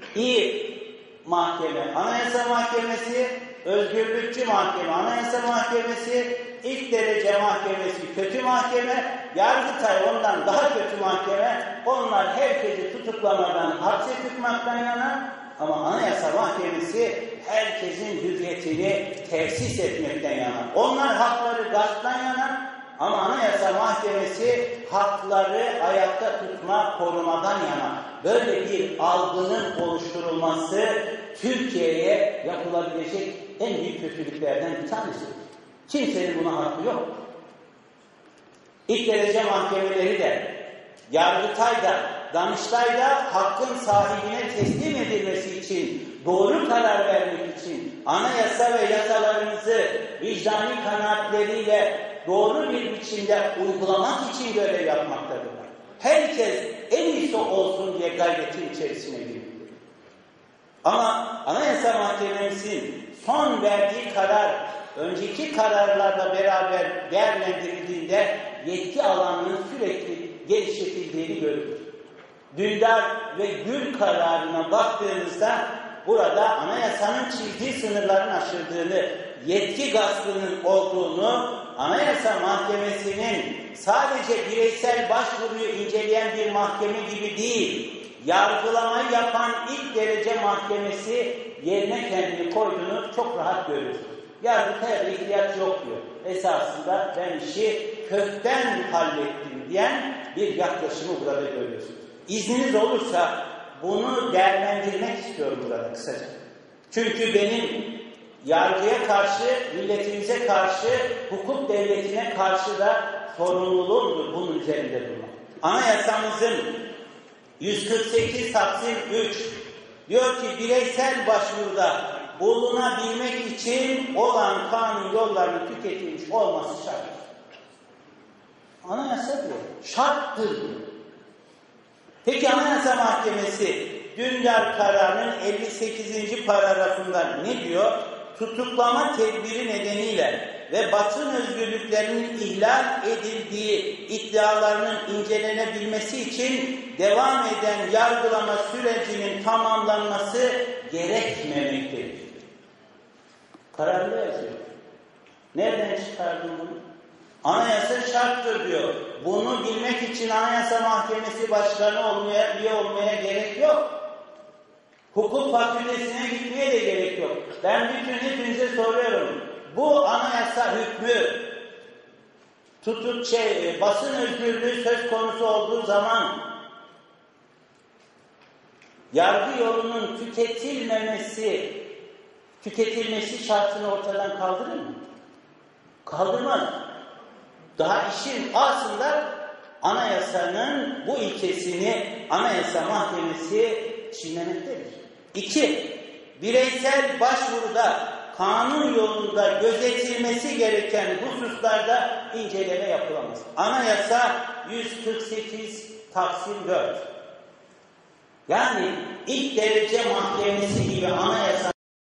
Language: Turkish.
İyi mahkeme, Anayasa Mahkemesi, özgürlükçü mahkeme, Anayasa Mahkemesi, ilk derece mahkemesi kötü mahkeme, Yargıtay ondan daha kötü mahkeme. Onlar herkesi tutuklamadan, hapse tıkmaktan yana, ama Anayasa Mahkemesi herkesin hürriyetini tesis etmekten yana. Onlar hakları gasptan yana, ama Anayasa Mahkemesi hakları ayakta tutma, korumadan yana. Böyle bir algının oluşturulması Türkiye'ye yapılabilecek en büyük kötülüklerden bir tanesi. Kimsenin buna hakkı yok. İlk derece mahkemeleri de, Yargıtay'da, Danıştay'da hakkın sahibine teslim edilmesi için, doğru karar vermek için, anayasa ve yasalarımızı vicdani kanaatleriyle doğru bir biçimde uygulamak için görev yapmaktadırlar. Herkes en iyisi olsun diye gayretin içerisine giriyor. Ama Anayasa Mahkemesi'nin son verdiği karar, önceki kararlarla beraber değerlendirildiğinde yetki alanının sürekli genişletildiğini görürüz. Dündar ve Gül kararına baktığımızda burada anayasanın çizdiği sınırların aşıldığını, yetki gaspının olduğunu, Anayasa Mahkemesi'nin sadece bireysel başvuruyu inceleyen bir mahkeme gibi değil, yargılamayı yapan ilk derece mahkemesi yerine kendini koyduğunu çok rahat görüyoruz. Yargıtay'a ihtiyaç yok diyor. Esasında ben işi kökten hallettim diyen bir yaklaşımı burada görüyorsunuz. İzniniz olursa bunu değerlendirmek istiyorum burada kısaca. Çünkü benim yargıya karşı, milletimize karşı, hukuk devletine karşı da sorumluluğumdur bunun üzerinde durmak. Anayasamızın 148 Taksim 3 diyor ki bireysel başvuruda bulunabilmek için olan kanun yollarının tüketilmiş olması şarttır. Anayasa diyor. Şarttır diyor. Peki Anayasa Mahkemesi Dündar kararının 58. paragrafında ne diyor? Tutuklama tedbiri nedeniyle ve basın özgürlüklerinin ihlal edildiği iddialarının incelenebilmesi için devam eden yargılama sürecinin tamamlanması gerekmemektedir. Kararda yazıyor. Nereden çıkardın bunu? Anayasa şarttır diyor. Bunu bilmek için Anayasa Mahkemesi Başkanı üye olmaya gerek yok. Hukuk fakültesine gitmeye de gerek yok. Ben hepinize soruyorum. Bu anayasa hükmü basın özgürlüğü söz konusu olduğu zaman yargı yolunun tüketilmesi şartını ortadan kaldırır mı? Kaldırmaz. Daha işin aslında anayasanın bu ilkesini Anayasa Mahkemesi çiğnemektedir. 2. Bireysel başvuruda kanun yolunda gözetilmesi gereken hususlarda inceleme yapılamaz. Anayasa 148 Taksim 4. Yani ilk derece mahkemesi gibi anayasa